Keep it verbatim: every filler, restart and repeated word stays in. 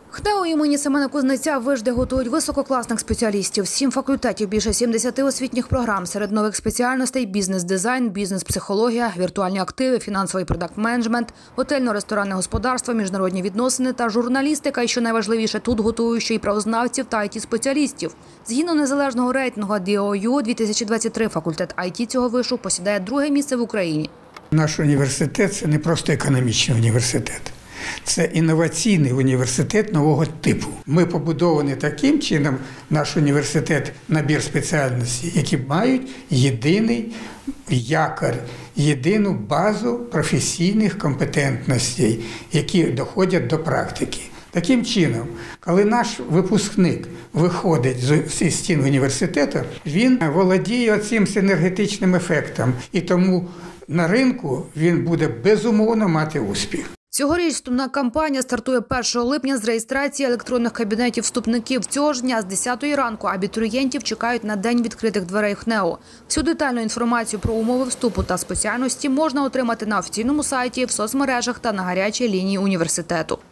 ХНЕУ імені Семена Кузнеця вижде готують висококласних спеціалістів. Сім факультетів, більше сімдесяти освітніх програм. Серед нових спеціальностей – бізнес-дизайн, бізнес-психологія, віртуальні активи, фінансовий продакт-менеджмент, готельно-ресторанне господарство, міжнародні відносини та журналістика. І, що найважливіше, тут готують ще й правознавців та ай ті-спеціалістів. Згідно незалежного рейтингу ді о ю дві тисячі двадцять три, факультет ай ті цього вишу посідає друге місце в Україні. Наш університет – це не просто економічний університет. Це інноваційний університет нового типу. Ми побудовані таким чином, наш університет, набір спеціальностей, які мають єдиний якор, єдину базу професійних компетентностей, які доходять до практики. Таким чином, коли наш випускник виходить зі стін університету, він володіє цим синергетичним ефектом, і тому на ринку він буде безумовно мати успіх. Цьогоріч вступна кампанія стартує першого липня з реєстрації електронних кабінетів вступників. Цього ж дня з десятої ранку абітурієнтів чекають на день відкритих дверей ХНЕУ. Всю детальну інформацію про умови вступу та спеціальності можна отримати на офіційному сайті, в соцмережах та на гарячій лінії університету.